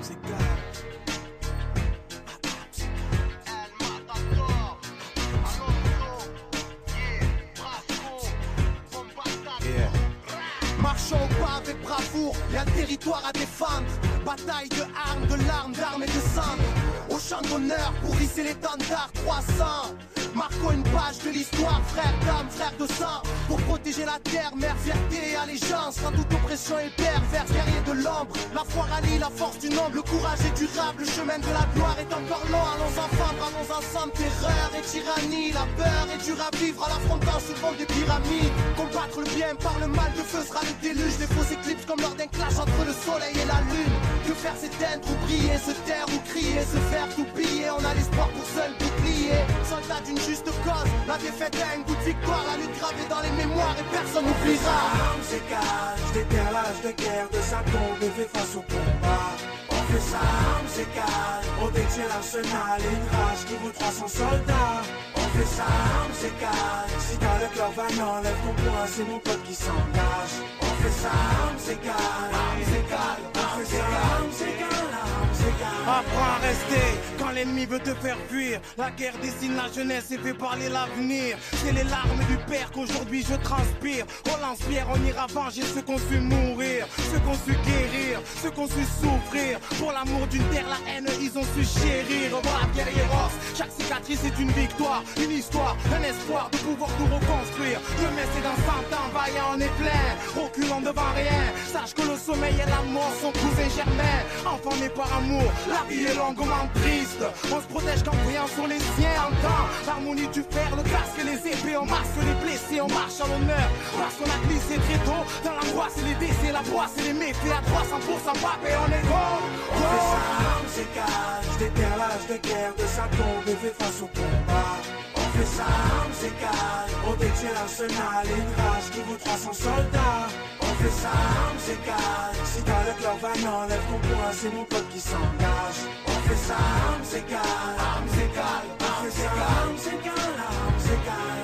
Marchons au pas avec bravoure, y'a le territoire à défendre. Bataille de armes, de larmes, d'armes et de sang. Au champ d'honneur pour hisser l'étendard 300. Marquons une page de l'histoire, frère d'âme, frère de sang. Pour protéger la terre, mère, fierté et allégeance. Quand toute oppression est perverse, guerrier de l'ombre. La foi rallie la force du nombre, le courage est durable. Le chemin de la gloire est encore long. Allons enfants, bravons ensemble, terreur et tyrannie. La peur est dure à vivre en l'affrontant sous le fond des pyramides. Combattre le bien par le mal, de feu sera le déluge. Les faux éclipses comme lors d'un clash entre le soleil et la lune. Que faire s'éteindre ou briller, se taire ou crier, se faire tout piller. On a l'espoir pour seul bouclier. Soldat d'une juste cause, la défaite a un goût de victoire. La lutte gravée dans les mémoires et personne n'oubliera. Armes égales, déterrage de guerre, de sa tombe et fait face au combat. On fait ça, armes égales, on détient l'arsenal et une rage qui vaut 300 soldats. On fait ça, armes égales, si t'as le cœur vaillant, lève ton poing, c'est mon pote qui s'engage. On fait ça, armes égales, on fait ça, armes égales, armes égales. Apprends à rester quand l'ennemi veut te faire fuir. La guerre dessine la jeunesse et fait parler l'avenir. C'est les larmes du père qu'aujourd'hui je transpire. Au lance-pierre, on ira venger ceux qu'on su mourir, ceux qu'on su guérir, ceux qu'on su souffrir. Pour l'amour d'une terre, la haine, ils ont su chérir. Voilà, guerrieros, chaque cicatrice est une victoire, une histoire, un espoir de pouvoir tout reconstruire. Demain c'est dans 100 ans, vaillant on est plein, reculant devant rien. Sache que le sommeil et la mort sont cousins germains. Enfant né par amour, la vie est longuement triste. On se protège qu'en priant sur les siens. Entend l'harmonie du fer, le casque et les épées. On masque les blessés, on marche à l'honneur. Parce qu'on a glissé très tôt dans l'angoisse et les décès, la poisse et les méfaits à 300% pape et on est gros. On fait ça, armes égales, déterrage de guerre, de sa tombe et fait face au combat. On fait ça, armes égales, on détient l'arsenal et une rage qui vaut 300 soldats. On fait ça, armes égales, si t'as le cœur vaillant, lève ton poing, c'est mon pote qui s'engage. On fait ça, armes égales, on fait ça, armes égales, armes égales.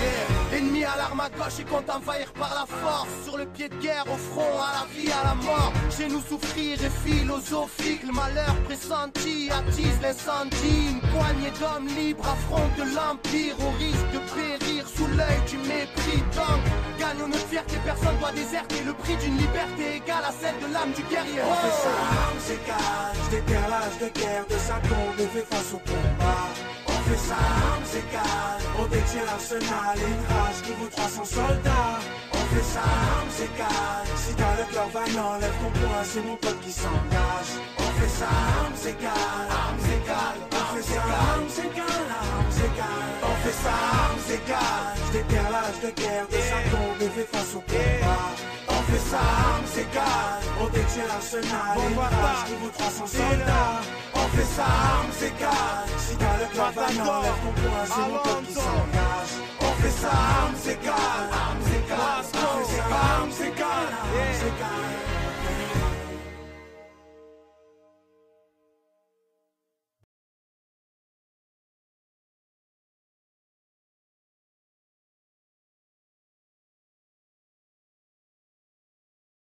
Ennemi à l'arme à gauche et compte envahir par la force. Sur le pied de guerre, au front, à la vie, à la mort. Chez nous souffrir est philosophique. Le malheur pressenti attise l'incendie. Une poignée d'hommes libres affrontent l'empire. Au risque de périr sous l'œil du mépris. Donc, gagnons notre fierté, personne doit déserter. Le prix d'une liberté égale à celle de l'âme du guerrier. On fait ça, armes égales, déterrage de guerre, de sa tombe et fait face au combat. On fait ça, armes égales, on détient l'arsenal et une rage qui vaut 300 soldats. On fait ça, armes égales, si t'as le cœur vaillant, lève ton poing, c'est mon pote qui s'engage. On fait ça, armes égales, on fait ça, armes égales, armes égales. On fait ça, armes égales, déterrage de guerre, de sa tombe et fait face au combat. On fait ça, armes égales, on détient l'arsenal et une rage qui vaut 300 soldats. On fait ça, armes égales, si t'as le cœur vaillant, lève ton poing, c'est mon pote qui s'engage. On fait ça, armes égales, on fait ça, armes égales, armes égales.